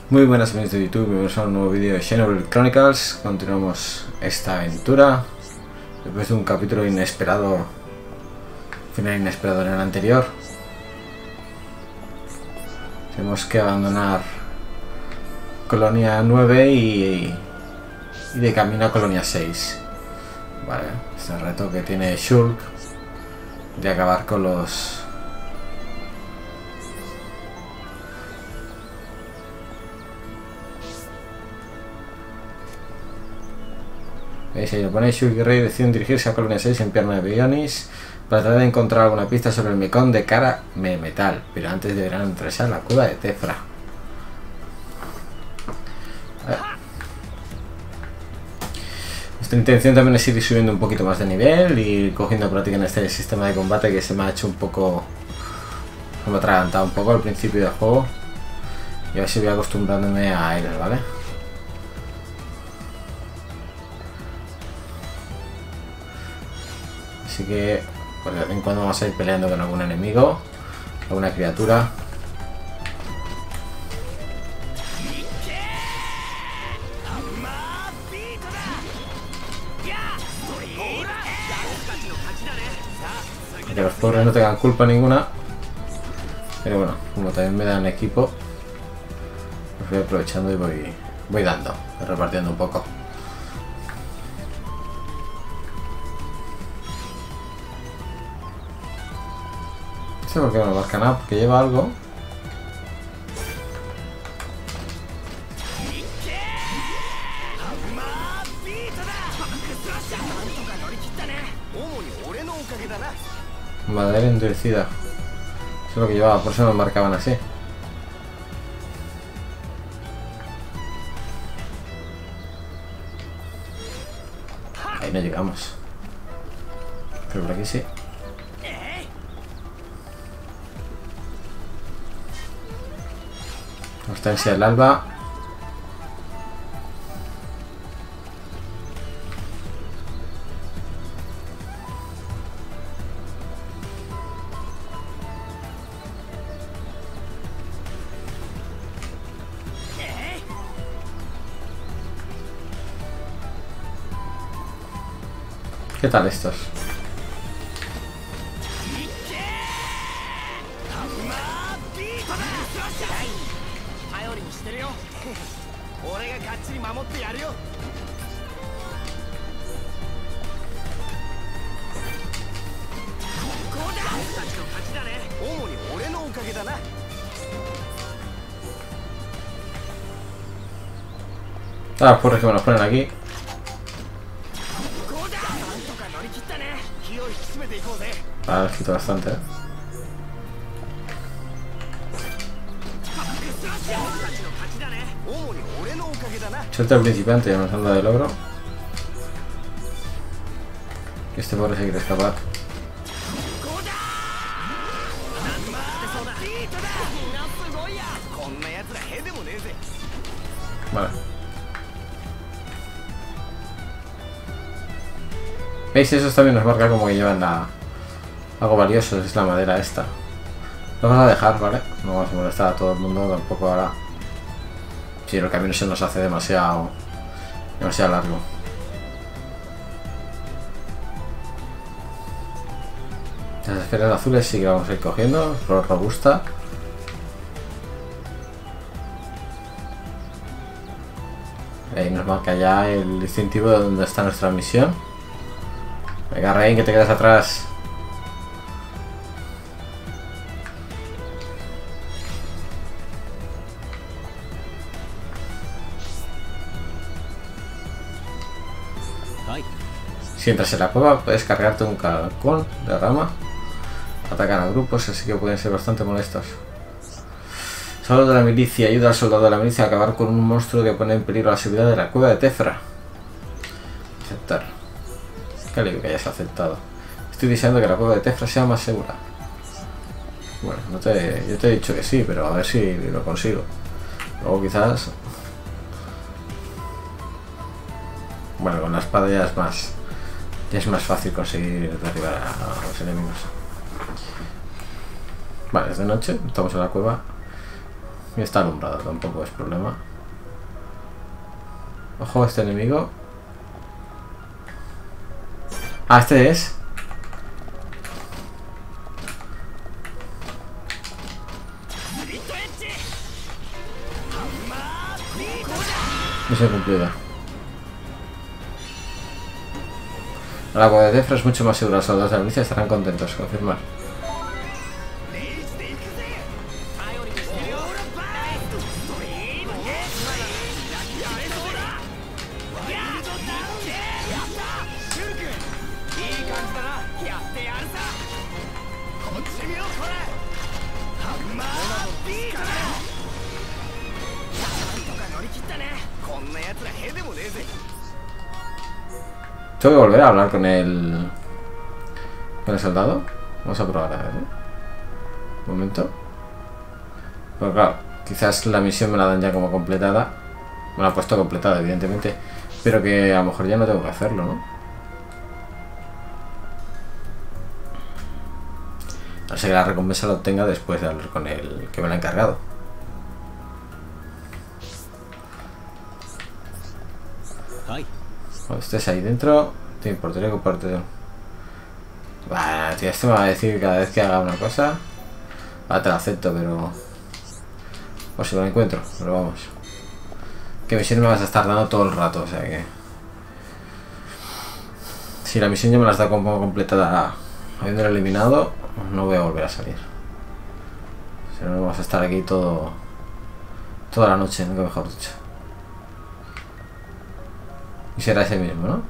Muy buenas amigos de YouTube, bienvenidos a un nuevo vídeo de Xenoblade Chronicles. Continuamos esta aventura después de un capítulo inesperado, final inesperado en el anterior. Tenemos que abandonar Colonia 9 y de camino a Colonia 6. Vale, este reto que tiene Shulk de acabar con los... ¿Veis? Ahí lo pone. Shulk y Rey deciden dirigirse a Colonia 6 en Pierna de Bionis para tratar de encontrar alguna pista sobre el Mekong de Cara Metal, pero antes deberán entrarse a la cueva de Tephra. Nuestra intención también es ir subiendo un poquito más de nivel y cogiendo práctica en este sistema de combate que se me ha hecho un poco... me ha atragantado un poco al principio del juego, y a ver si voy acostumbrándome a él, ¿vale? Así que pues de vez en cuando vamos a ir peleando con algún enemigo, alguna criatura. Que los pobres no tengan culpa ninguna. Pero bueno, como también me dan equipo, los voy aprovechando y voy dando, repartiendo un poco. No sé por qué no me marca nada, porque lleva algo. Madera endurecida. Eso es lo que llevaba, por eso me marcaban así. Ahí no llegamos. Pero por aquí sí. Constancia del alba. ¿Qué tal estos? Ah, por que me los ponen aquí. Ah, quito bastante, ¿eh? Suelta al principiante, ya nos anda del logro. Que este pobre se quiere escapar. Vale. ¿Veis? Esos también nos marca como que llevan algo valioso, es la madera esta. Lo vamos a dejar, ¿vale? No vamos a molestar a todo el mundo tampoco ahora. Si el camino se nos hace demasiado largo. Las esferas azules sí que vamos a ir cogiendo, flor robusta. Ahí nos marca ya el distintivo de donde está nuestra misión. Venga, Rey, que te quedas atrás. Si entras en la cueva puedes cargarte un caracol de rama. Atacan a grupos, así que pueden ser bastante molestos. Soldado de la milicia. Ayuda al soldado de la milicia a acabar con un monstruo que pone en peligro la seguridad de la cueva de Tephra. Aceptar. Qué alivio que hayas aceptado. Estoy deseando que la cueva de Tephra sea más segura. Bueno, yo te he dicho que sí, pero a ver si lo consigo. Luego quizás... Bueno, con la espada ya es más fácil conseguir derribar a los enemigos. Vale, es de noche, estamos en la cueva. Y está alumbrado, tampoco es problema. Ojo, este enemigo. Ah, este es. Misión cumplida. El agua de Defra es mucho más segura. Los soldados de la milicia estarán contentos. Confirmar. Tengo que volver a hablar con el soldado. Vamos a probar a ver, ¿eh? Un momento. Pero claro, quizás la misión me la dan ya como completada. Me la han puesto completada, evidentemente. Pero que a lo mejor ya no tengo que hacerlo, ¿no? No sé que la recompensa la obtenga después de hablar con el que me la ha encargado. Cuando estés ahí dentro, te importaría ocuparte. Bueno, tío, este me va a decir cada vez que haga una cosa. Ah, te lo acepto, pero. O si lo encuentro, pero vamos. Que misión me vas a estar dando todo el rato, o sea que. Si la misión ya me la está como completada habiéndola eliminado, no voy a volver a salir. Si no, vamos a estar aquí toda la noche, nunca mejor dicho. Y será ese mismo, ¿no?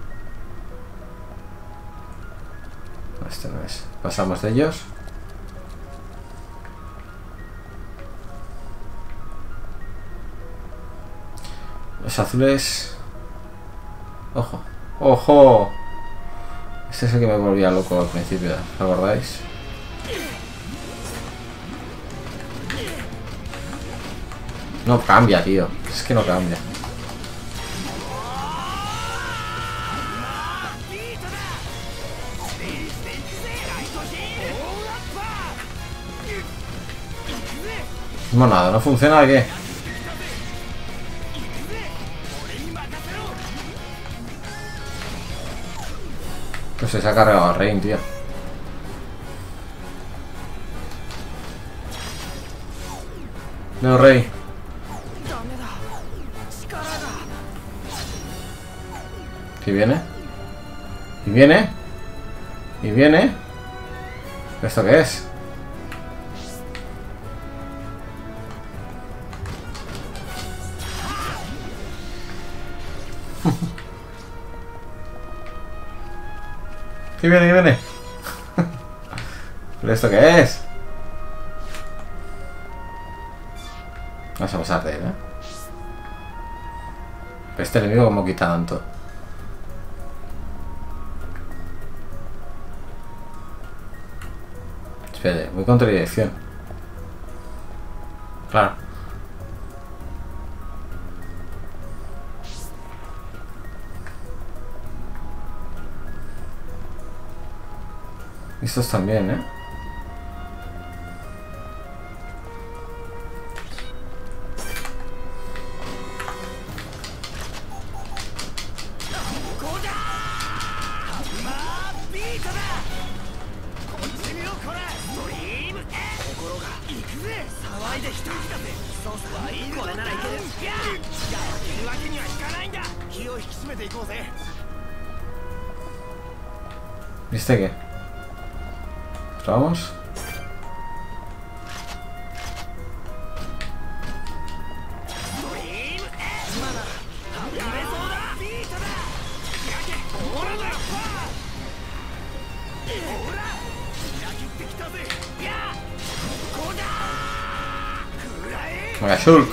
Este no es. Pasamos de ellos. Los azules. Ojo. ¡Ojo! Este es el que me volvía loco al principio, ¿lo acordáis? No cambia, tío. Es que no cambia. Nada, ¿no funciona de qué? Pues se ha cargado a Rain, tío. No, Rey. ¿Qué viene? ¿Y viene? ¿Y viene? ¿Esto qué es? ¿Qué viene? ¿Qué viene? ¿Pero esto qué es? Vamos a pasar de él, ¿eh? Pero este enemigo como quita tanto. Espérate, voy contra dirección. Claro. Estos también, ¿eh? ¿Viste qué? Vamos. Venga, Shulk.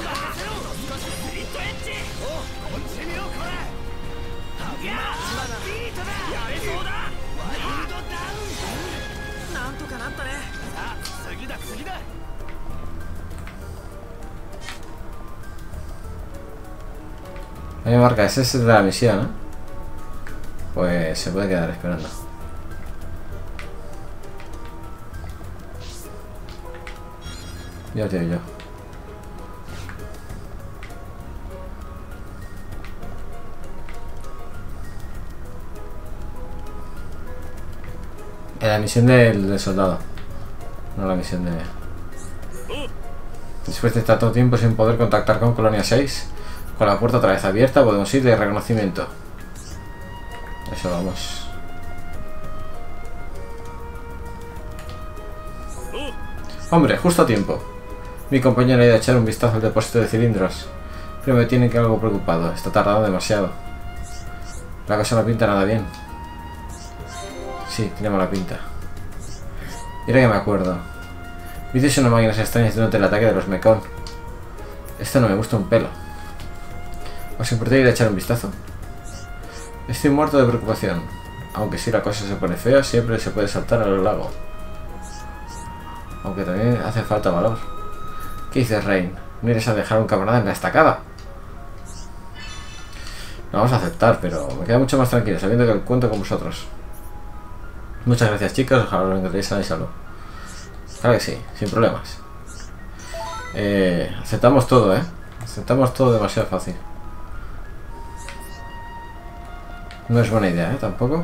Ahí me marca, ese es de la misión, ¿eh? Pues se puede quedar esperando. Ya, tío, yo. La misión del soldado. No la misión de... Después de tanto tiempo sin poder contactar con Colonia 6, con la puerta otra vez abierta, podemos ir de reconocimiento. Eso vamos. Hombre, justo a tiempo. Mi compañero ha ido a echar un vistazo al depósito de cilindros, pero me tiene que algo preocupado. Está tardando demasiado. La cosa no pinta nada bien. Sí, tiene mala pinta. Mira que me acuerdo. Viste unas máquinas extrañas durante el ataque de los Mekon. Esto no me gusta un pelo. ¿Os importa ir a echar un vistazo? Estoy muerto de preocupación. Aunque si la cosa se pone fea, siempre se puede saltar al lago. Aunque también hace falta valor. ¿Qué dices, Rain? ¿No irás a dejar a un camarada en la estacada? Lo vamos a aceptar, pero me queda mucho más tranquilo sabiendo que cuento con vosotros. Muchas gracias, chicos. Ojalá lo encontréis sano y salvo. Claro que sí, sin problemas. Aceptamos todo, Aceptamos todo demasiado fácil. No es buena idea, tampoco.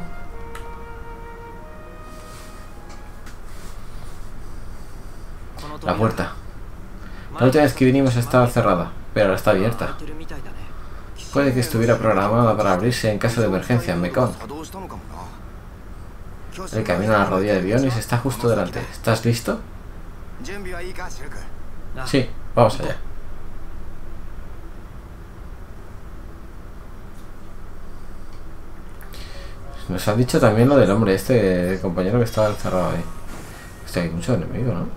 La puerta. La última vez que vinimos estaba cerrada, pero ahora está abierta. Puede que estuviera programada para abrirse en caso de emergencia en Mekon. El camino a la rodilla de Bionis está justo delante. ¿Estás listo? Sí, vamos allá. Nos ha dicho también lo del hombre este, compañero que estaba encerrado ahí. Hostia, hay mucho enemigo, ¿no?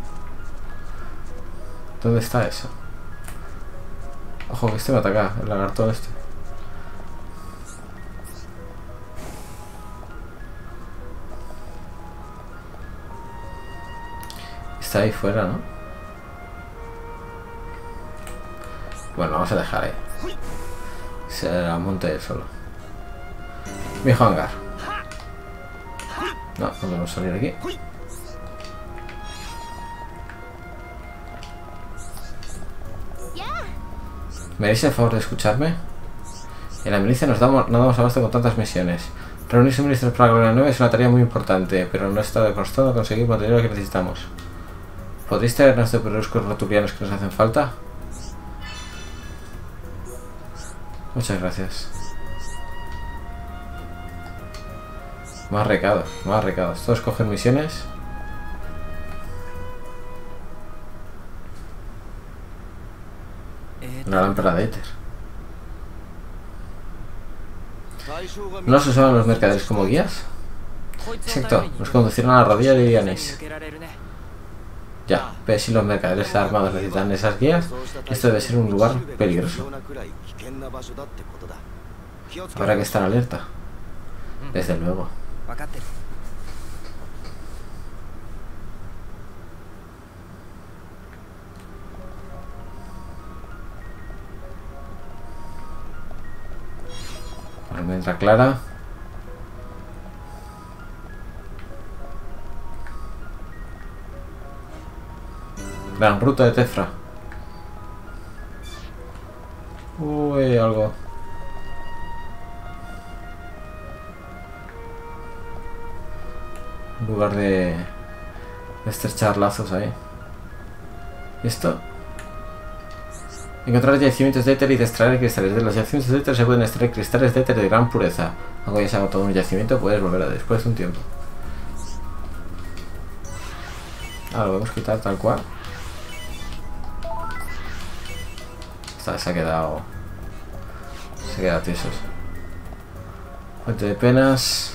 ¿Dónde está eso? Ojo, que este me ataca, el lagarto este. Está ahí fuera, ¿no? Bueno, vamos a dejar ahí. Se la monte él solo. Viejo hangar. No, no podemos salir de aquí. ¿Me haréis el favor de escucharme? En la milicia no damos abasto con tantas misiones. Reunir suministros para la Colonia 9 es una tarea muy importante, pero no está costando conseguir material que necesitamos. ¿Podréis traernos de productos rotulianos que nos hacen falta? Muchas gracias. Más recados, más recados. Todos cogen misiones. La lámpara de éter. ¿No se usaban los mercaderes como guías? Exacto, nos conducieron a la rodilla de Bionis. Ya, pero si los mercaderes armados necesitan esas guías, esto debe ser un lugar peligroso. Habrá que estar alerta. Desde luego. Almendra clara. Gran ruta de Tefra. Uy, algo. En lugar de estrechar lazos ahí. ¿Y esto? Encontrar yacimientos de éter y extraer cristales. De los yacimientos de éter se pueden extraer cristales de éter de gran pureza. Aunque ya se ha agotado un yacimiento, puedes volver a después de un tiempo. Ahora lo podemos quitar tal cual. Se ha quedado. Se queda tiesos. Fuente de penas.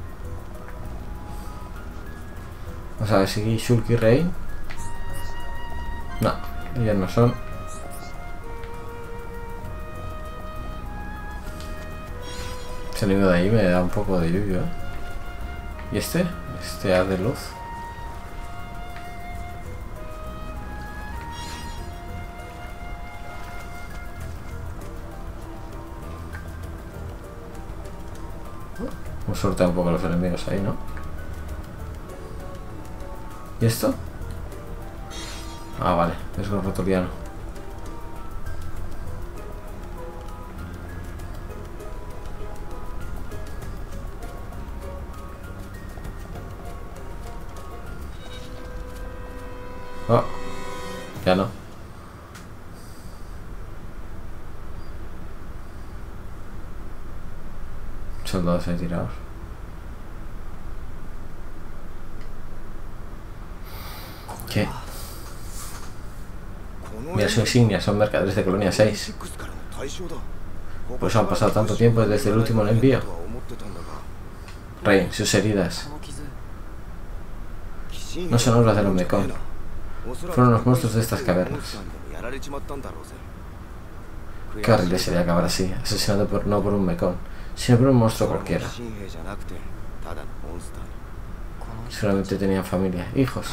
Vamos a ver si Shulk y Rey. No, ellos no son. Ese enemigo de ahí me da un poco de yuyu, ¿eh? ¿Y este? Este haz de luz. Hemos sorteado un poco a los enemigos ahí, ¿no? ¿Y esto? Ah, vale, es un rotuliano. Oh, ya no. Soldados ahí tirados. ¿Qué? Mira su insignia, son mercaderes de Colonia 6. Por eso han pasado tanto tiempo desde el último envío. Rey, sus heridas no son obras del Omnicom. Fueron los monstruos de estas cavernas. Qué horrible sería acabar así, asesinado no por un mecón, sino por un monstruo cualquiera. Seguramente tenían familia, hijos.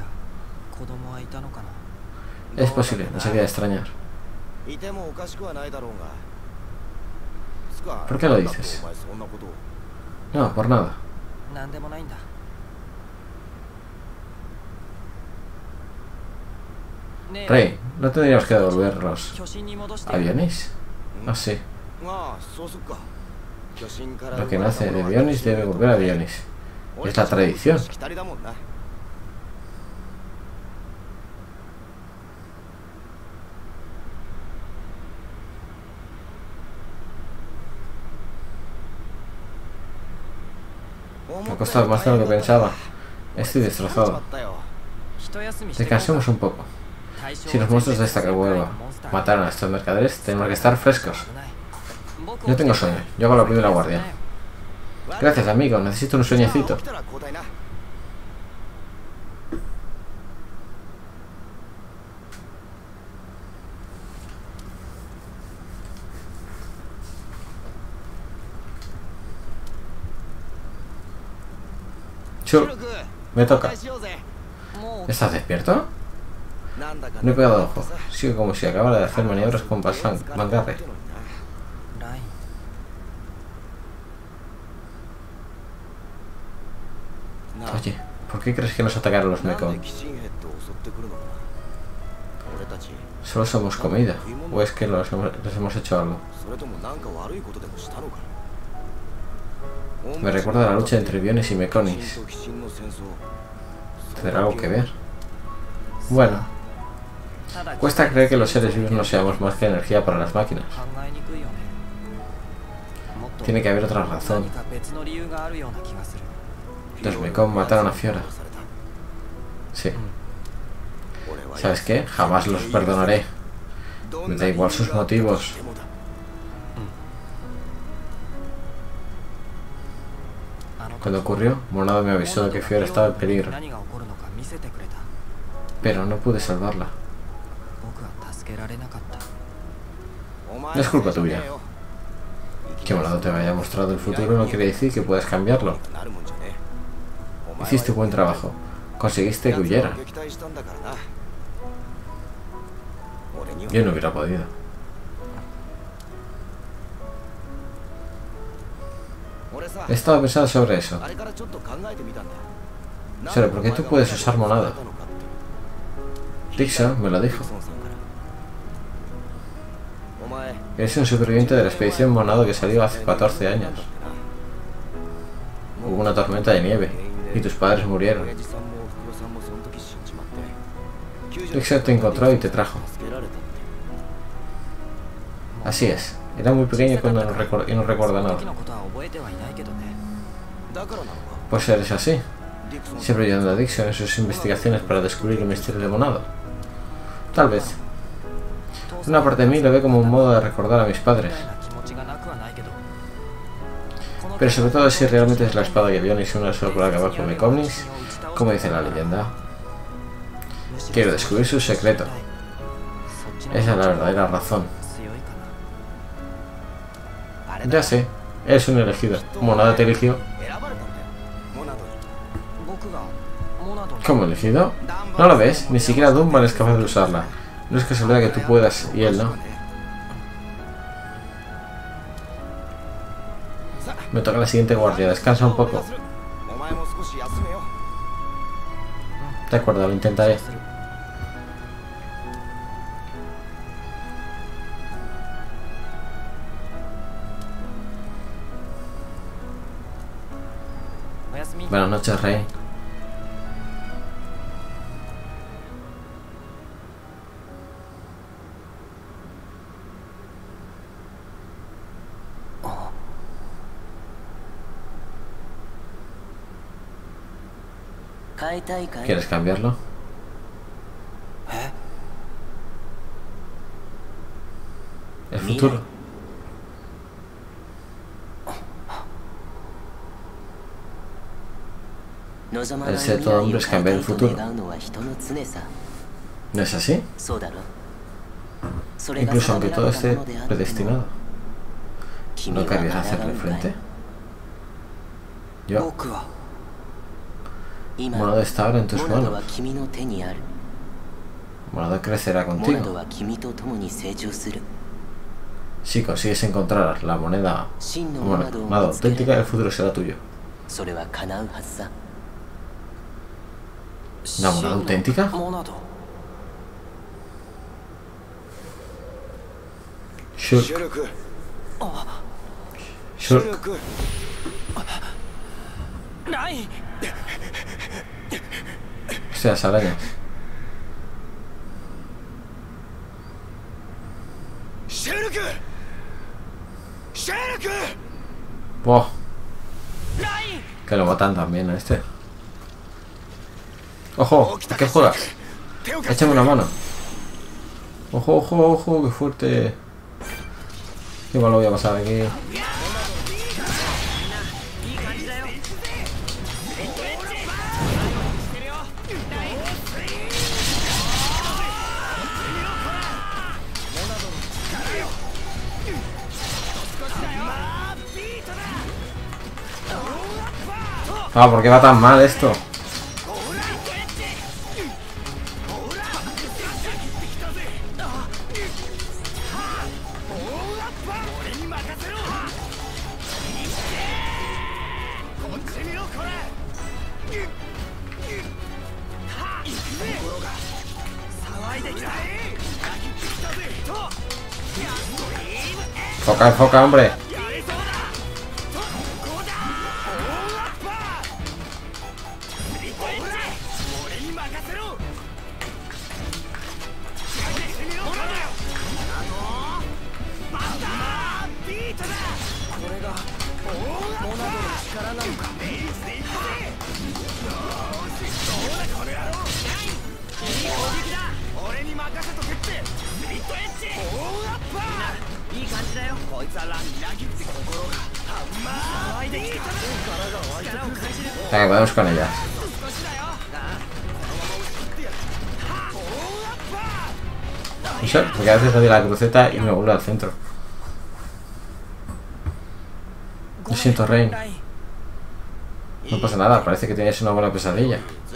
Es posible, no sería de extrañar. ¿Por qué lo dices? No, por nada. Rey, ¿no tendríamos que devolver los aviones? Ah, sí. Lo que nace de Bionis debe volver a Bionis. Es la tradición. Me ha costado más de lo que pensaba. Estoy destrozado. Descansemos un poco. Si los monstruos de esta cueva mataron a estos mercaderes, tenemos que estar frescos. Yo tengo sueño. Yo hago la primera guardia. Gracias, amigo. Necesito un sueñecito. Chu, me toca. ¿Estás despierto? No he pegado ojo. Sigo como si acabara de hacer maniobras con Mangarre. Oye, ¿por qué crees que nos atacaron los Mekon? Solo somos comida. ¿O es que les hemos hecho algo? Me recuerda a la lucha entre Bionis y Mekonis. ¿Tendrá algo que ver? Bueno, cuesta creer que los seres vivos no seamos más que energía para las máquinas. Tiene que haber otra razón. Los Mekon mataron a Fiora. Sí. ¿Sabes qué? Jamás los perdonaré. Me da igual sus motivos. Cuando ocurrió, Monado me avisó de que Fiora estaba en peligro. Pero no pude salvarla. No es culpa tuya. Que Monado te haya mostrado el futuro no quiere decir que puedas cambiarlo. Hiciste buen trabajo. Conseguiste que huyera. Yo no hubiera podido. He estado pensando sobre eso. Sobre por qué tú puedes usar Monado. Dixon me lo dijo. Eres un superviviente de la expedición Monado que salió hace 14 años. Hubo una tormenta de nieve y tus padres murieron. Dixon te encontró y te trajo. Así es. Era muy pequeño cuando y no recuerda nada. Pues eres así. Siempre ayudando a Dixon en sus investigaciones para descubrir el misterio de Monado. Tal vez. Una parte de mí lo ve como un modo de recordar a mis padres. Pero sobre todo si realmente es la espada que Bionis une solo por acabar con Mekonis, como dice la leyenda. Quiero descubrir su secreto. Esa es la verdadera razón. Ya sé, eres un elegido. Monado te eligió. ¿Cómo elegido? ¿No lo ves? Ni siquiera Dunban es capaz de usarla. No es casualidad que tú puedas y él no. Me toca la siguiente guardia. Descansa un poco. De acuerdo, lo intentaré. Buenas noches, Rey. ¿Quieres cambiarlo? El futuro. El ser de todo hombre es cambiar el futuro. ¿No es así? Incluso aunque todo esté predestinado. ¿No querrías hacerle frente? Yo. Monado está ahora en tus manos. Monado crecerá contigo. Si consigues encontrar la moneda auténtica, el futuro será tuyo. ¿La moneda auténtica? Shulk. Shulk. Hostias, arañas. Wow. Que lo matan también a este. ¡Ojo! ¿A qué juegas? Échame una mano. ¡Ojo, ojo, ojo! ¡Qué fuerte! Qué mal lo voy a pasar aquí. Ah, ¿por qué va tan mal esto? Enfoca, enfoca, hombre. Venga, vamos con ellas. No sé, porque a veces doy la cruceta y me vuelvo al centro. Lo siento, Rain. No pasa nada, parece que tenías una buena pesadilla.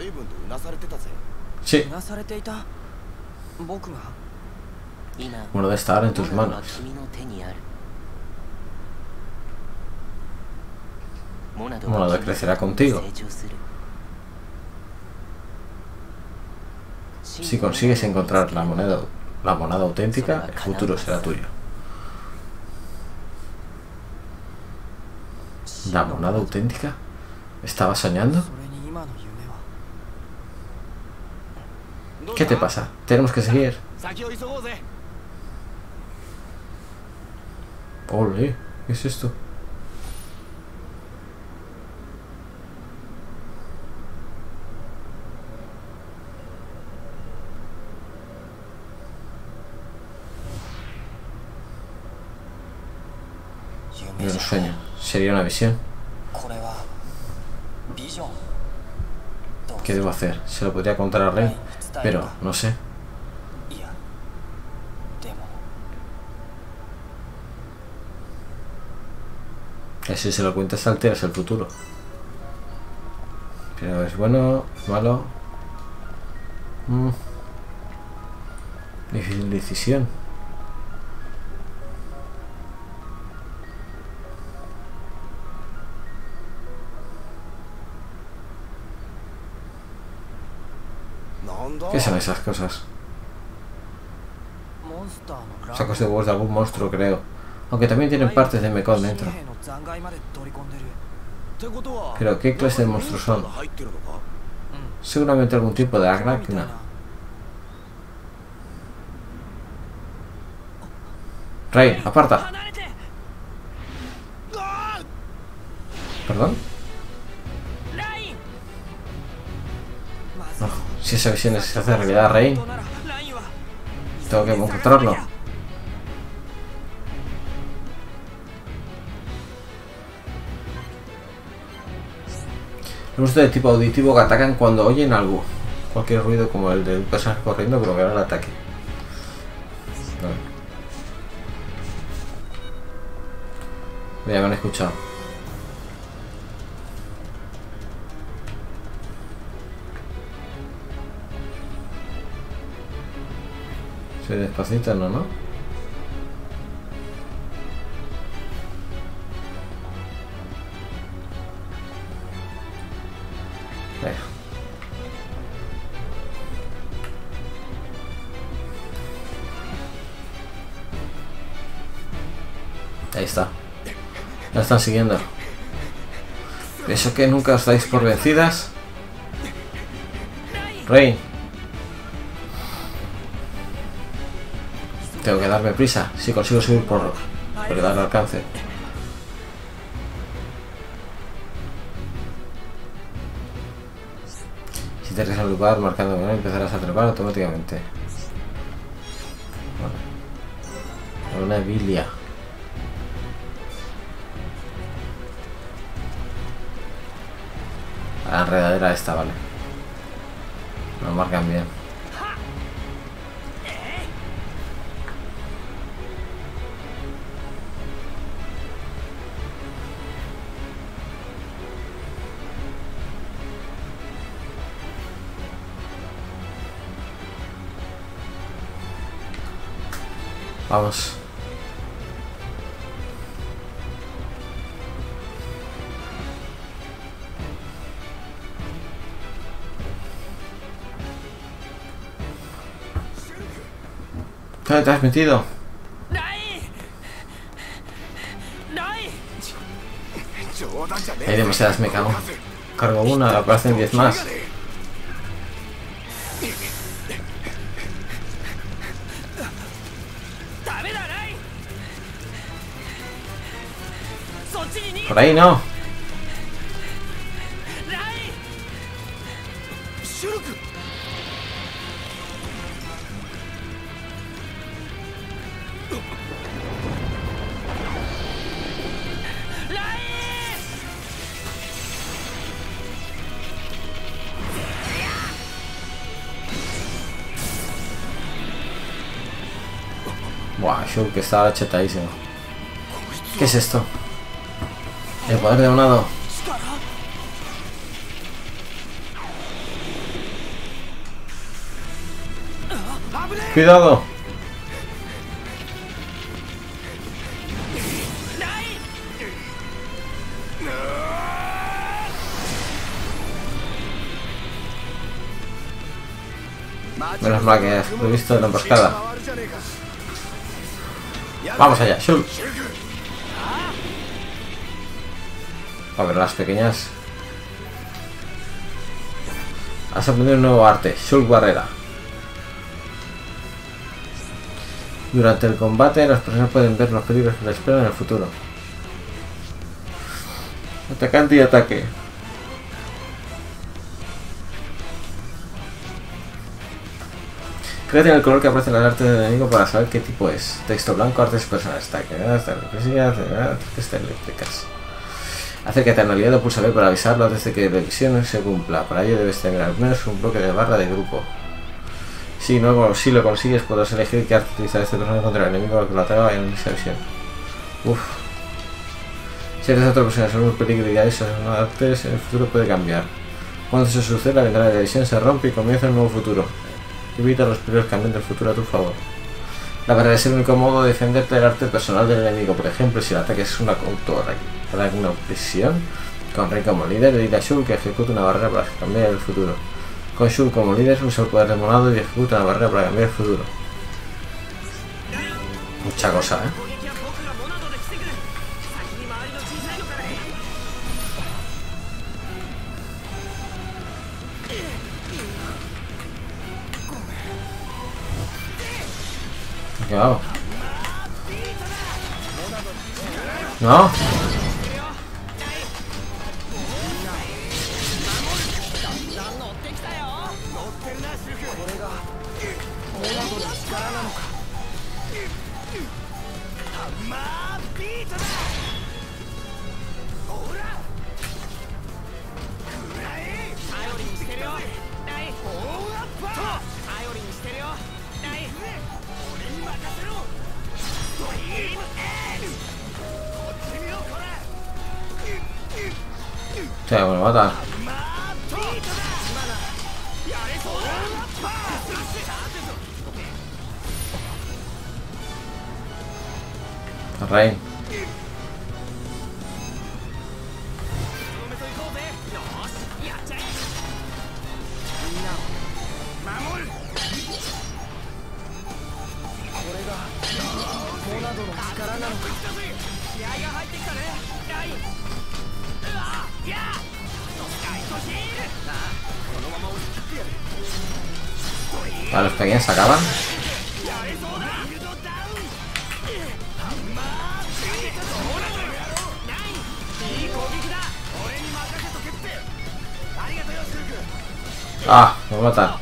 Sí. Uno de estar en tus manos. Monado crecerá contigo. Si consigues encontrar la moneda auténtica, el futuro será tuyo. ¿La moneda auténtica? ¿Estabas soñando? ¿Qué te pasa? Tenemos que seguir. Ole, ¿qué es esto? No es un sueño, sería una visión. ¿Qué debo hacer? Se lo podría contar a Rey, pero no sé. Si se lo cuentas alteras el futuro. Pero es bueno, malo. Difícil decisión. ¿Qué son esas cosas? Sacos de huevos de algún monstruo, creo. Aunque también tienen partes de mecón dentro. Pero ¿qué clase de monstruos son? Seguramente algún tipo de aracna. Rey, aparta. ¿Perdón? si esa visión se hace realidad, Rain. Tengo que encontrarlo. Los de tipo auditivo que atacan cuando oyen algo. Cualquier ruido como el de un personaje corriendo provocará el ataque. Ya me han escuchado. Soy despacito, ¿no? Venga. Ahí está. La están siguiendo. ¿Eso que nunca os dais por vencidas? Rain. Tengo que darme prisa. Si consigo subir por dar alcance. Si te regresas al lugar marcando que empezarás a trepar automáticamente. Vale. Una bilia. La enredadera esta, vale. Lo marcan bien. Vamos. ¿Dónde te has metido? Hay demasiadas, me cago. Cargo una, aparecen 10 más. Por ahí no. Buah, Shulk que estaba chetadísimo. ¿Qué es esto? El poder de unado. ¡Cuidado! Menos mal que has visto la emboscada. Vamos allá, Shulk. A ver, las pequeñas. Has aprendido un nuevo arte, Shulk Barrera. Durante el combate, las personas pueden ver los peligros que les esperan en el futuro. Atacante y ataque. Créate en el color que aparece en el arte del enemigo para saber qué tipo es. Texto blanco, artes personales, ataque, artes eléctricas. Acércate al aliado, pulsa B para avisarlo antes de que la visión se cumpla. Para ello debes tener al menos un bloque de barra de grupo. Si lo consigues, podrás elegir qué arte utilizar este personaje contra el enemigo que lo ataca en esa visión. Uff. Si eres otra persona sobre un peligro y esos artes, el futuro puede cambiar. Cuando eso sucede, la ventana de la visión se rompe y comienza un nuevo futuro. Evita los peligros que cambien del futuro a tu favor. La barrera es el único modo de defenderte del arte personal del enemigo. Por ejemplo, si el ataque es una prisión, con Rey como líder, dile a Shulk que ejecute una barrera para cambiar el futuro. Con Shulk como líder, usa el poder de monado y ejecuta una barrera para cambiar el futuro. Mucha cosa, ¿eh? ¿Qué hago? No. Sí, bueno, matar. Rain. Vale, los pequeños se acaban. Ah, me voy a matar.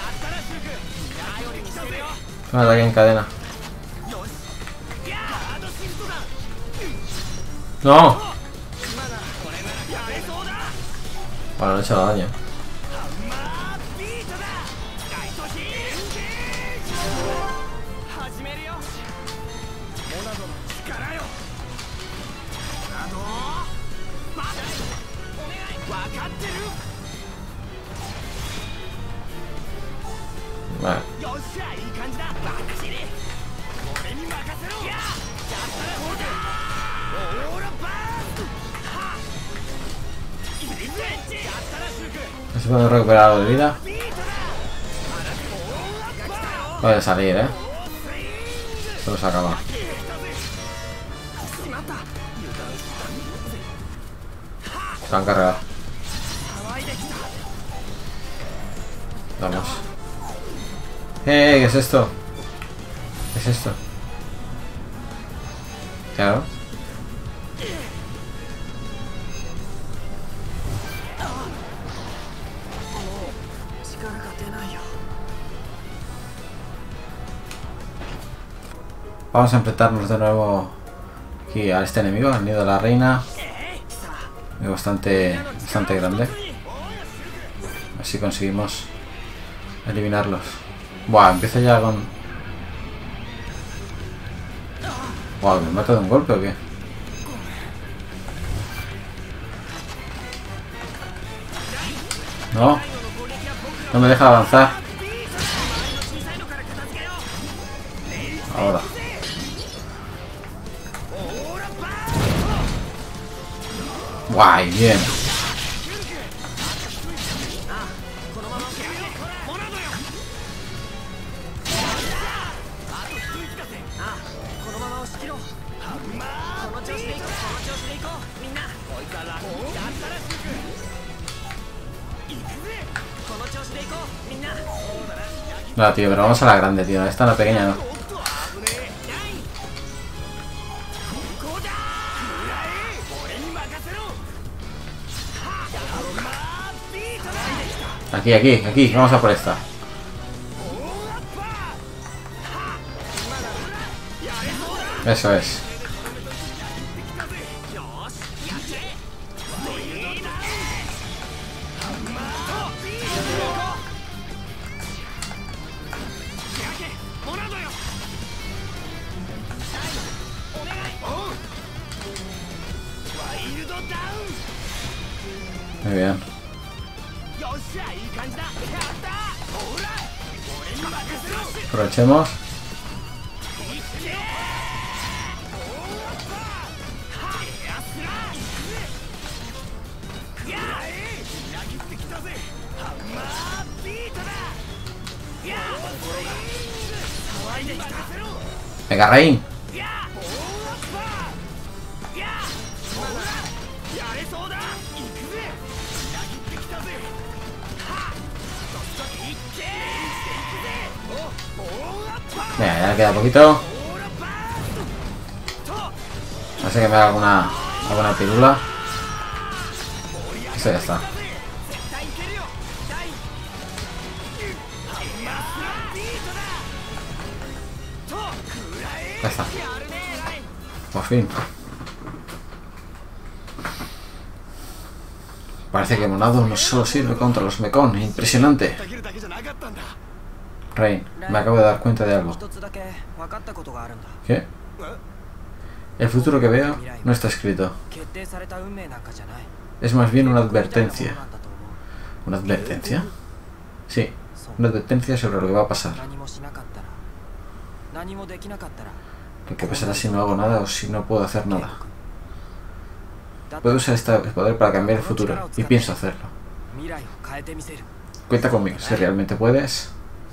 Un ataque en cadena. ¡No! Bueno, no he hecho daño. Vale. No se puede recuperar algo de vida. Puede salir, Solo se acaba. Se han cargado. Vamos. ¿Qué es esto? ¿Qué es esto? Claro. Vamos a enfrentarnos de nuevo aquí a este enemigo, el nido de la reina. Es bastante grande. Así conseguimos eliminarlos. Buah, empiezo ya con... Buah, ¿me mato de un golpe o qué? No. No me deja avanzar. Ahora. Guay, bien. No, tío, pero vamos a la grande, tío. Esta la pequeña no. Aquí. Vamos a por esta. Eso es. Muy bien. Aprovechemos. Venga, Rain. Venga, ya le queda poquito. No sé que me haga alguna pirula. Eso ya está. Ya está. Por fin. Parece que Monado no solo sirve contra los Mekon. Impresionante. Rain, me acabo de dar cuenta de algo. ¿Qué? El futuro que veo no está escrito. Es más bien una advertencia. ¿Una advertencia? Sí, una advertencia sobre lo que va a pasar. Lo que pasará si no hago nada o si no puedo hacer nada. Puedo usar este poder para cambiar el futuro, y pienso hacerlo. Cuenta conmigo, si realmente puedes.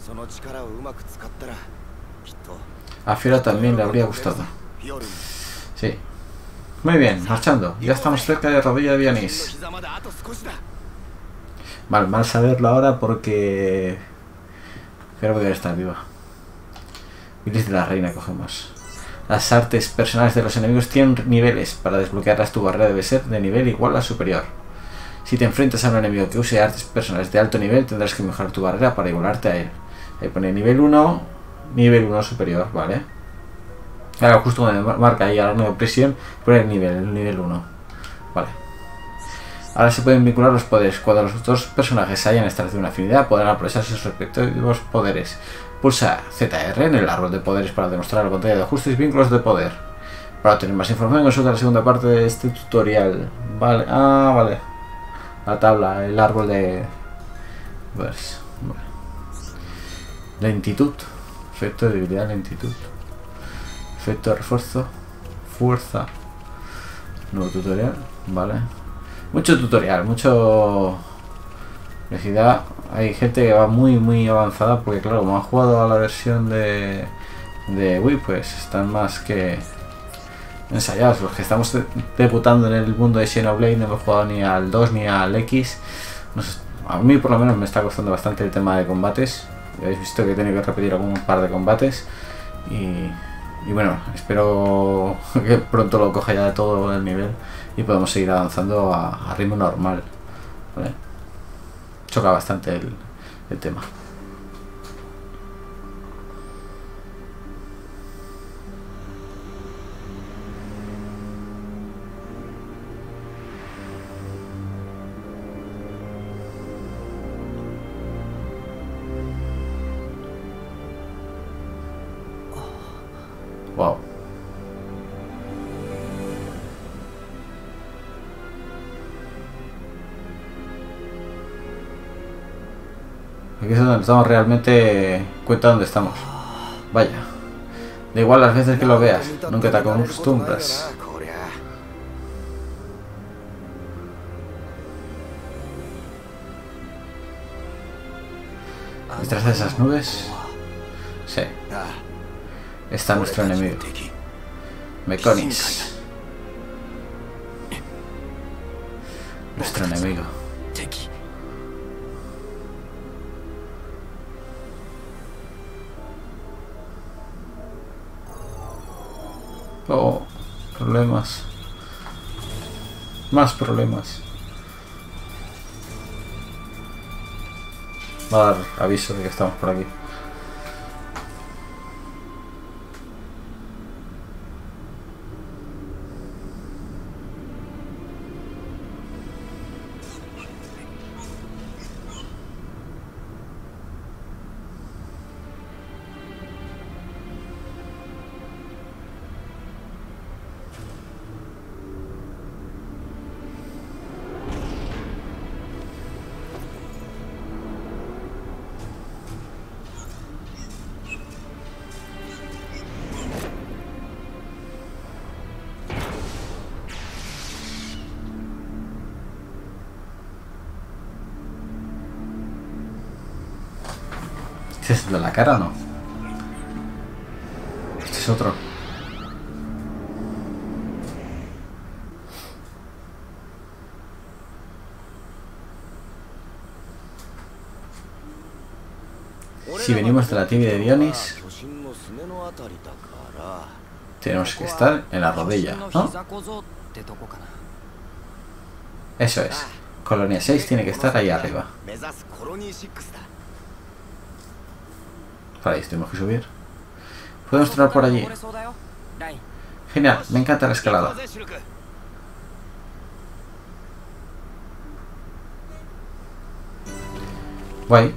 A Fiora también le habría gustado. Sí. Muy bien, marchando. Ya estamos cerca de Rodilla de Bionis. Mal saberlo ahora porque... Pero voy a estar viva. Bilis de la Reina cogemos. Las artes personales de los enemigos tienen niveles. Para desbloquearlas tu barrera debe ser de nivel igual a superior. Si te enfrentas a un enemigo que use artes personales de alto nivel, tendrás que mejorar tu barrera para igualarte a él. Ahí pone nivel 1, nivel 1 superior, ¿vale? Ahora justo donde marca ahí ahora no de presión, pone el nivel 1. Vale. Ahora se pueden vincular los poderes. Cuando los dos personajes hayan establecido una afinidad, podrán aprovechar sus respectivos poderes. Pulsa ZR en el árbol de poderes para demostrar la pantalla de ajustes y vínculos de poder. Para obtener más información, consulta la segunda parte de este tutorial. Vale, vale. La tabla, el árbol de... Pues, vale. Lentitud. Efecto de debilidad, lentitud. Efecto de refuerzo. Fuerza. Nuevo tutorial. Vale. Mucho tutorial, mucho... Velocidad. Hay gente que va muy avanzada porque claro, como han jugado a la versión de Wii, pues están más que ensayados. Los que estamos debutando en el mundo de Xenoblade no hemos jugado ni al 2 ni al X. A mí por lo menos me está costando bastante el tema de combates. Ya habéis visto que he tenido que repetir algún par de combates y bueno, espero que pronto lo coja ya de todo el nivel y podamos seguir avanzando a ritmo normal, ¿vale? Choca bastante el tema. Wow. Aquí es donde nos damos realmente cuenta de dónde estamos. Vaya. Da igual las veces que lo veas, nunca te acostumbras. Detrás de esas nubes... Sí. Está nuestro enemigo. Mekonis. Nuestro enemigo. Oh, problemas. Más problemas. Va a dar aviso de que estamos por aquí. ¿Este es de la cara o no? Este es otro. Si venimos de la tibia de Bionis, tenemos que estar en la rodilla, ¿no? Eso es. Colonia 6 tiene que estar ahí arriba. Para ahí tenemos que subir. ¿Podemos entrar por allí? Genial, me encanta la escalada. Guay.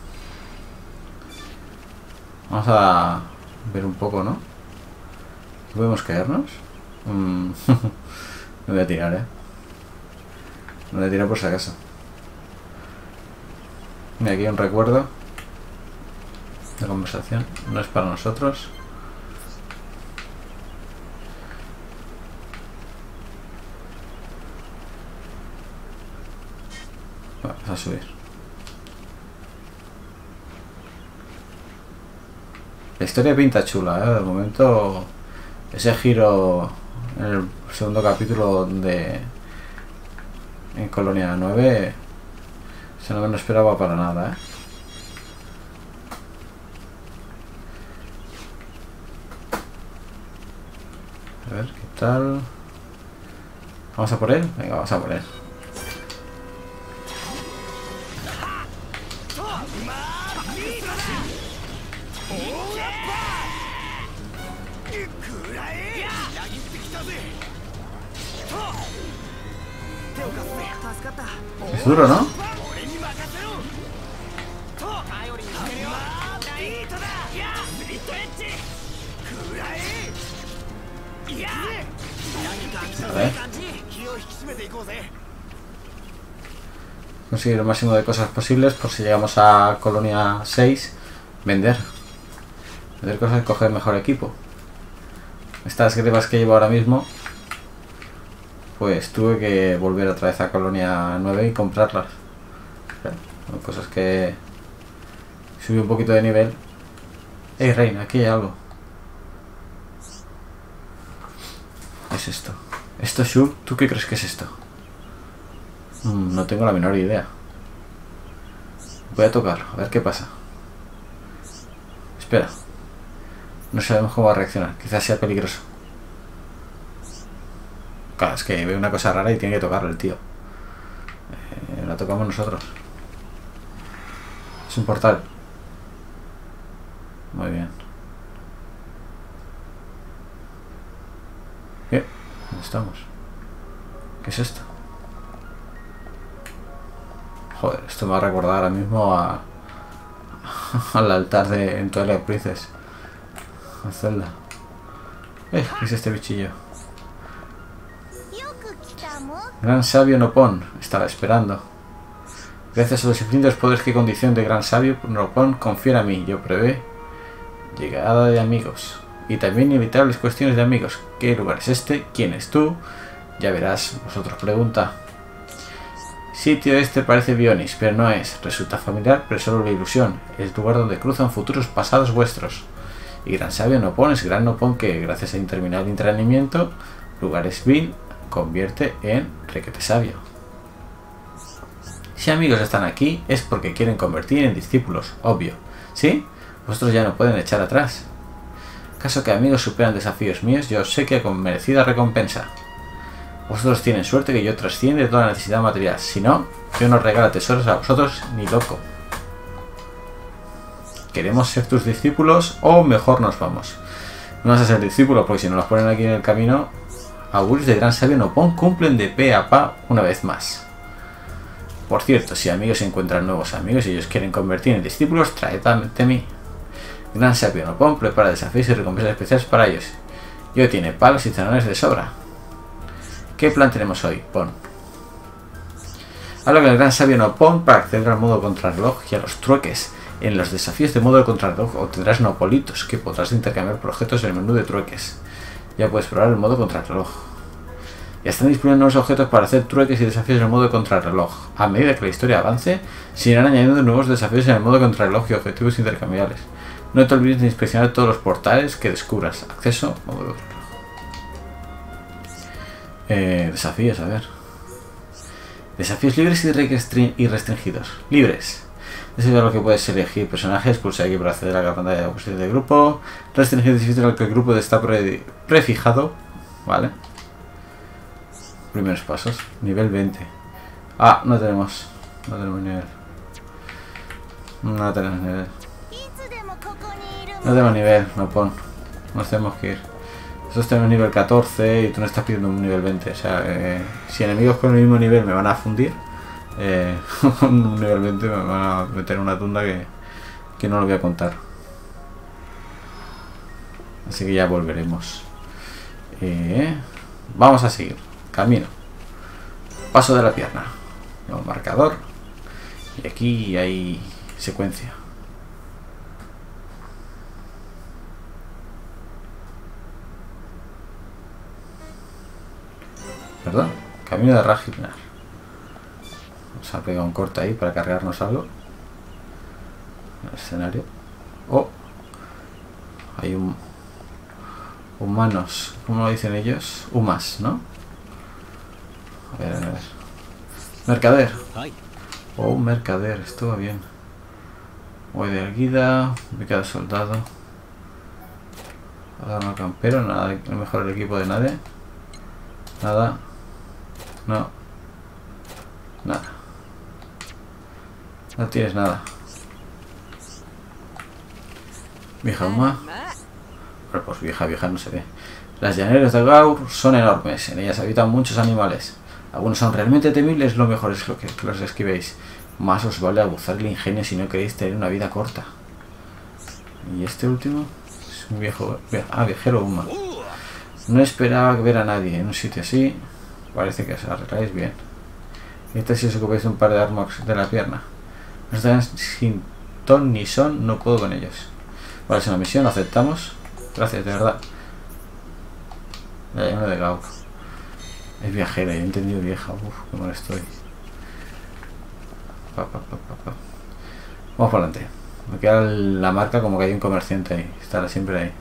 Vamos a ver un poco, ¿no? ¿Podemos caernos? Me voy a tirar, Me voy a tirar por si acaso. Mira, aquí hay un recuerdo de conversación. No es para nosotros. Vamos a subir. La historia pinta chula, De momento, ese giro en el segundo capítulo en Colonia 9, eso no me lo esperaba para nada, A ver, ¿qué tal? ¿Vamos a por él? Venga, vamos a por él. Es duro, ¿no? A ver. Conseguir el máximo de cosas posibles por si llegamos a Colonia 6. Vender cosas y coger mejor equipo. Estas grevas que llevo ahora mismo, pues tuve que volver otra vez a Colonia 9 y comprarlas. Son cosas que subí un poquito de nivel. Hey Reina, aquí hay algo. ¿Qué es esto? ¿Esto, Shur? ¿Tú qué crees que es esto? No tengo la menor idea. Voy a tocarlo, a ver qué pasa. Espera. No sabemos cómo va a reaccionar. Quizás sea peligroso. Claro, es que ve una cosa rara y tiene que tocarlo el tío. La tocamos nosotros. Es un portal. Muy bien. Bien, ¿dónde estamos? ¿Qué es esto? Joder, esto me va a recordar ahora mismo al altar en Twilight Princess. A Zelda. ¿Qué es este bichillo? Gran sabio Nopón, estaba esperando. Gracias a los infinitos poderes que condición de gran sabio Nopón confiere a mí, yo prevé llegada de amigos. Y también inevitables cuestiones de amigos. ¿Qué lugar es este? ¿Quién es tú? Ya verás, vosotros pregunta. Sitio este parece Bionis, pero no es. Resulta familiar, pero solo una ilusión. Es el lugar donde cruzan futuros pasados vuestros. Y gran sabio Nopón es gran Nopón que, gracias a interminable entrenamiento, lugares vil convierte en requete sabio. Si amigos están aquí, es porque quieren convertir en discípulos, obvio. ¿Sí? Vosotros ya no pueden echar atrás. Caso que amigos superan desafíos míos, yo sé que con merecida recompensa. Vosotros tienen suerte que yo trasciende toda necesidad material. Si no, yo no regalo tesoros a vosotros ni loco. ¿Queremos ser tus discípulos o mejor nos vamos? No vas a ser discípulo porque si nos los ponen aquí en el camino, augurios de gran sabio Nopón cumplen de pe a pa una vez más. Por cierto, si amigos encuentran nuevos amigos y ellos quieren convertir en discípulos, traed ante mí. Gran sabio Nopón prepara desafíos y recompensas especiales para ellos. Yo tiene palos y zanahoras de sobra. ¿Qué plan tenemos hoy? Pon. Habla con el gran sabio Nopón para acceder al modo contrarreloj y a los trueques. En los desafíos de modo contrarreloj obtendrás nopolitos que podrás intercambiar por objetos en el menú de trueques. Ya puedes probar el modo contrarreloj. Ya están disponibles nuevos objetos para hacer trueques y desafíos en el modo contrarreloj. A medida que la historia avance, se irán añadiendo nuevos desafíos en el modo contrarreloj y objetivos intercambiables. No te olvides de inspeccionar todos los portales que descubras. Acceso, modo contrarreloj. Desafíos, a ver. Desafíos libres y restringidos. Libres. Eso es lo que puedes elegir personajes, pulsa aquí para acceder a la pantalla de oposición del grupo. Restringido significa que el grupo está prefijado. Vale. Primeros pasos. Nivel 20. Ah, no tenemos nivel. No tenemos nivel. No tenemos nivel, no pon. Nos tenemos que ir. Nosotros tenemos nivel 14 y tú no estás pidiendo un nivel 20. O sea, si enemigos con el mismo nivel me van a fundir, con un nivel 20 me van a meter una tunda que no lo voy a contar. Así que ya volveremos. Vamos a seguir. Camino. Paso de la pierna. Un marcador. Y aquí hay secuencia. Perdón. Camino de Ragnar. Vamos a pegar un corte ahí para cargarnos algo. El escenario. Oh. Hay un... humanos. ¿Cómo lo dicen ellos? Humas, ¿no? A ver, a ver. Mercader. Oh, un mercader. Estuvo bien. Voy de erguida. Me queda soldado. Arma campero. Nada. No mejor el equipo de nadie. Nada. No. Nada. No tienes nada. Vieja Uma. Bueno, pues vieja no se ve. Las llanuras de Gaur son enormes. En ellas habitan muchos animales. Algunos son realmente temibles. Lo mejor es que los esquivéis. Más os vale abusar el ingenio si no queréis tener una vida corta. Y este último es un viejo... viajero Uma. No esperaba ver a nadie en un sitio así. Parece que os arregláis bien. Este si os ocupáis de un par de armas de la pierna. No están sin ton ni son. No puedo con ellos. Vale, es una misión. Aceptamos. Gracias, de verdad. Uno de Gaur. Es viajera, he entendido vieja. Uf, qué mal estoy. Vamos para adelante. Me queda la marca como que hay un comerciante ahí. Estará siempre ahí.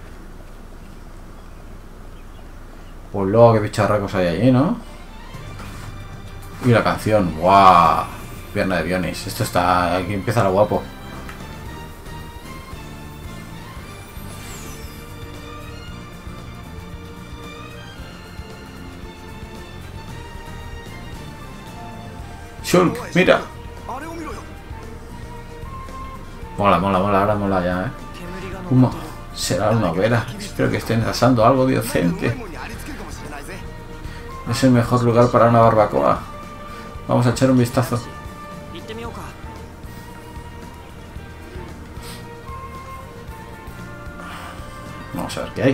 Pues luego qué bicharracos hay ahí, ¿no? Y la canción. ¡Guau! Pierna de Bionis. Esto está... aquí empieza lo guapo. Shulk, mira. Mola, ahora mola ya, Uma, será una hoguera. Espero que estén asando algo decente. Es el mejor lugar para una barbacoa. Vamos a echar un vistazo. Vamos a ver qué hay.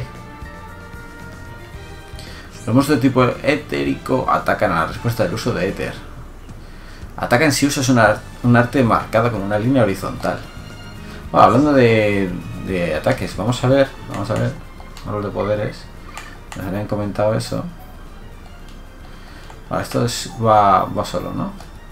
Los monstruos de tipo etérico atacan a la respuesta del uso de éter. Atacan si usas un arte marcado con una línea horizontal. Bueno, hablando de ataques, vamos a ver los de poderes. Nos habían comentado eso. Vale, esto va solo, ¿no?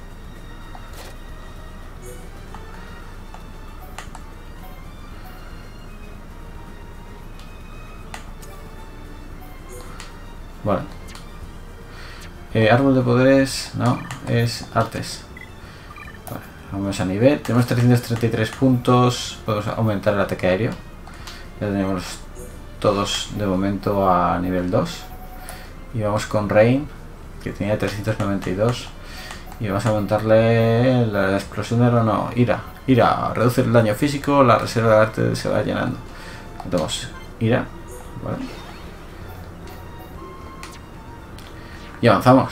Vale. Árbol de poderes, no, es artes. Vale, vamos a nivel. Tenemos 333 puntos. Podemos aumentar el ataque aéreo. Ya tenemos todos de momento a nivel 2. Y vamos con Rain, que tenía 392. Y vamos a aumentarle la explosión de no, ira. Reduce el daño físico, la reserva de arte se va llenando. Entonces, ira. Vale. Y avanzamos.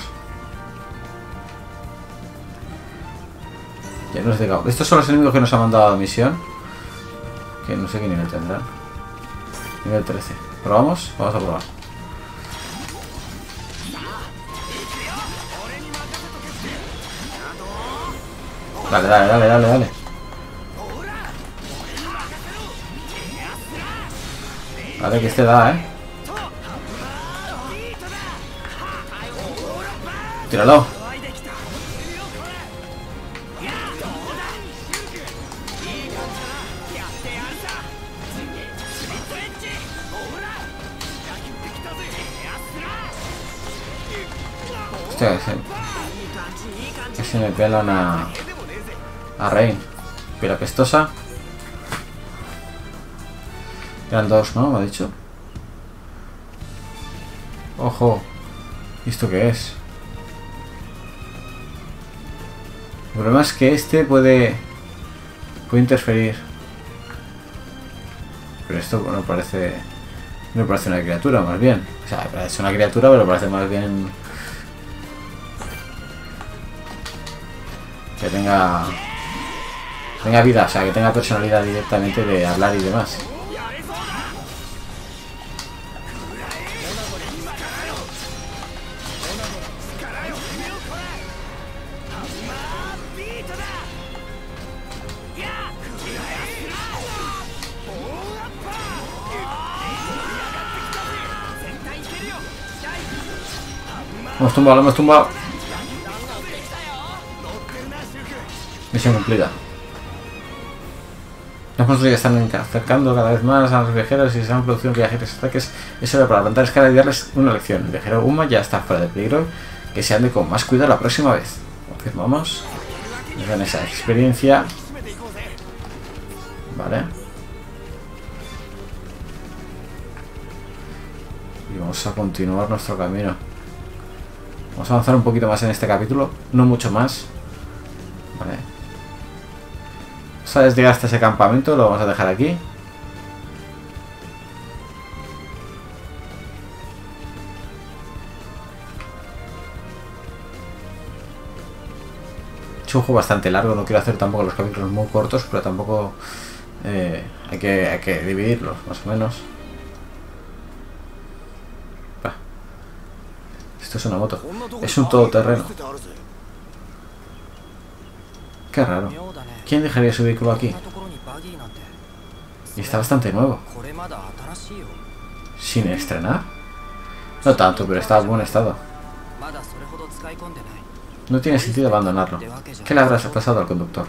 Ya no es de Gaur. Estos son los enemigos que nos ha mandado a la misión. Que no sé qué nivel tendrán. Nivel 13. ¿Probamos? Vamos a probar. Dale. Vale, que este da, Tíralo. Hostia, que se me pelan a Rain. Pila pestosa. Eran dos, ¿no? Me ha dicho. Ojo. ¿Y esto qué es? El problema es que este puede interferir. Pero esto no parece Me parece una criatura, más bien. O sea, es una criatura, pero parece más bien... que tenga vida, o sea, que tenga personalidad directamente de hablar y demás. Lo hemos tumbado. Misión cumplida. Los monstruos ya están acercando cada vez más a los viajeros y se han producido viajeros ataques. Es hora para plantar escala y darles una lección. El viajero Uma ya está fuera de peligro. Que se ande con más cuidado la próxima vez. Confirmamos. Nos dan esa experiencia. Vale. Y vamos a continuar nuestro camino. Vamos a avanzar un poquito más en este capítulo. No mucho más. Vale. Vamos a desligar hasta ese campamento. Lo vamos a dejar aquí. Es un juego bastante largo. No quiero hacer tampoco los capítulos muy cortos, pero tampoco hay que dividirlos, más o menos. Esto es una moto. Es un todoterreno. Qué raro. ¿Quién dejaría su vehículo aquí? Y está bastante nuevo. ¿Sin estrenar? No tanto, pero está en buen estado. No tiene sentido abandonarlo. ¿Qué le habrás pasado al conductor?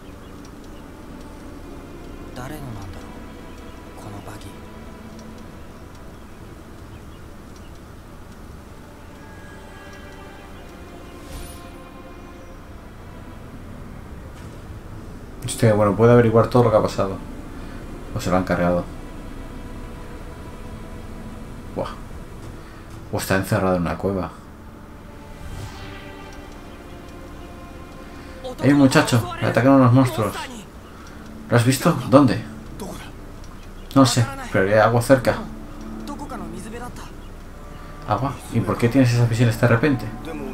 Bueno, puede averiguar todo lo que ha pasado. O se lo han cargado. Buah. O está encerrado en una cueva. Hay un muchacho. Le atacan unos monstruos. ¿Lo has visto? ¿Dónde? No sé, pero hay agua cerca. ¿Agua? ¿Y por qué tienes esas visiones de repente?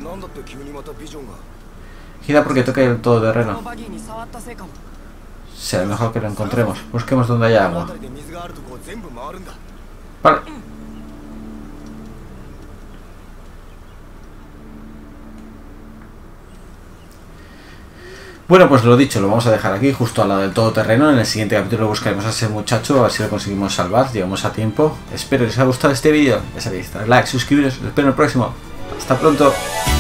Quizá porque toca el todoterreno. Será mejor que lo encontremos. Busquemos donde haya agua. Vale. Bueno, pues lo dicho, lo vamos a dejar aquí, justo al lado del todoterreno. En el siguiente capítulo buscaremos a ese muchacho, a ver si lo conseguimos salvar. Llegamos a tiempo. Espero que les haya gustado este vídeo. Ya sabéis, like, suscribiros. Os espero en el próximo. Hasta pronto.